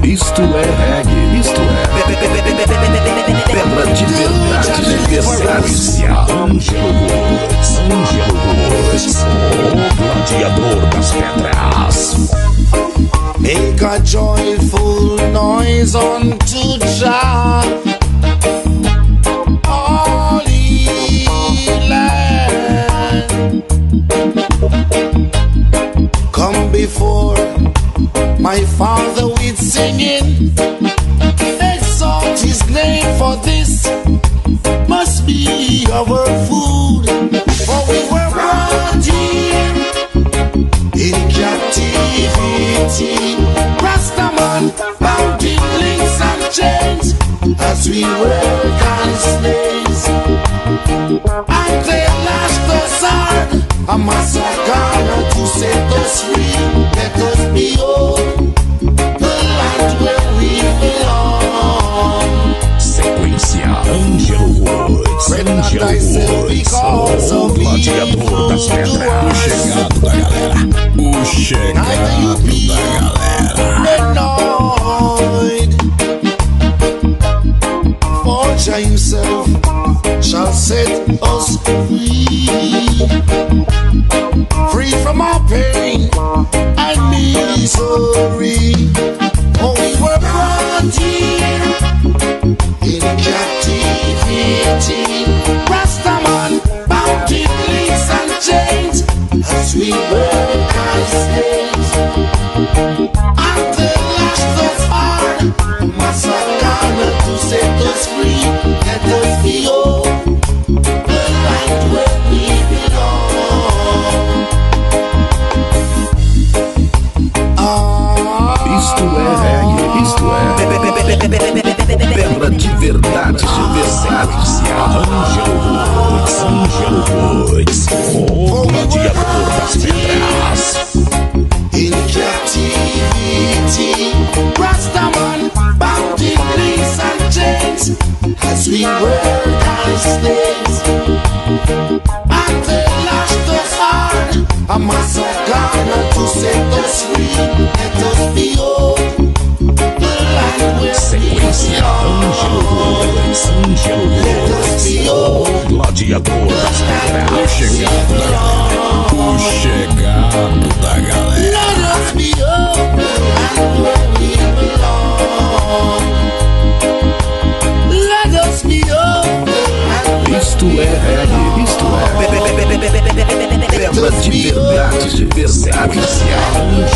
Isto é reggae, isto é pedra de verdade, de verdade. Ângelo Woods, o gladiador das pedras. Make a joyful noise unto Jah, all ye land. Come before my Father with singing, exalt His name, for this must be our food. For we were brought here in captivity, Rastaman bound in links and chains, as we work as slaves. And they lashed us hard, a massacre to set us free. Let us behold the land where we belong. Sequência Ângelo Woods, o gladiador das pedras. O chegado da galera, o chegado da galera. For Jah himself shall set us free, free from our pain and misery. Oh, we were brought here in captivity, Rastaman bound in links and chains, as we were as slaves. And they lashed us hard, massacre to set us free. Let us behold the land where we belong. Isto é reggae, isto é pedra de verdade, de verdade. Ângelo Woods, o gladiador das pedras. In captivity, Rastaman bound in links and chains, as we were as slaves. And they lashed us hard, a massacre to set us free. Let us behold the land where Sequência Ângelo Woods, o gladiador das pedras. O chegado da galera, o chegado da galera. let us behold the land where we belong. Let us behold the land where Isto é reggae, isto é pedra de verdade, de verdade.